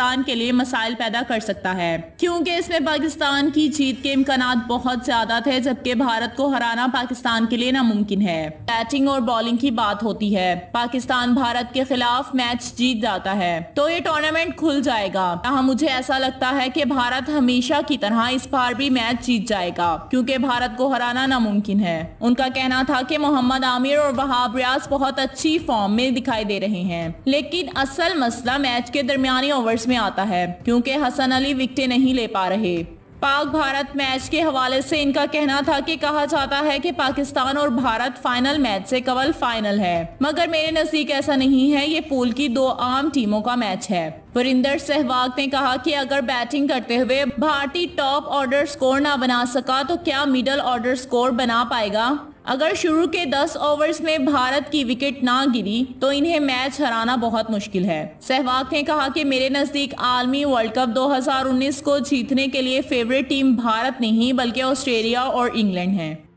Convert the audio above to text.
पाकिस्तान के लिए मसाइल पैदा कर सकता है, क्योंकि इसमें पाकिस्तान की जीत के इम्कानात बहुत ज्यादा थे, जबकि भारत को हराना पाकिस्तान के लिए नामुमकिन है। बैटिंग और बॉलिंग की बात होती है, पाकिस्तान भारत के खिलाफ मैच जीत जाता है तो ये टूर्नामेंट खुल जाएगा। यहाँ मुझे ऐसा लगता है कि भारत हमेशा की तरह इस बार भी मैच जीत जाएगा, क्योंकि भारत को हराना नामुमकिन है। उनका कहना था कि मोहम्मद आमिर और वहाब रियाज बहुत अच्छी फॉर्म में दिखाई दे रहे हैं, लेकिन असल मसला मैच के दरमियानी ओवर्स में आता है, क्योंकि हसन अली विकेटें नहीं ले पा रहे। पाक भारत मैच के हवाले से इनका कहना था कि कहा जाता है कि पाकिस्तान और भारत फाइनल मैच से कबल फाइनल है, मगर मेरे नजदीक ऐसा नहीं है। ये पूल की दो आम टीमों का मैच है। वरिंदर सहवाग ने कहा कि अगर बैटिंग करते हुए भारतीय टॉप ऑर्डर स्कोर ना बना सका तो क्या मिडल ऑर्डर स्कोर बना पाएगा। अगर शुरू के 10 ओवर्स में भारत की विकेट ना गिरी तो इन्हें मैच हराना बहुत मुश्किल है। सहवाग ने कहा कि मेरे नजदीक आलमी वर्ल्ड कप 2019 को जीतने के लिए फेवरेट टीम भारत नहीं बल्कि ऑस्ट्रेलिया और इंग्लैंड है।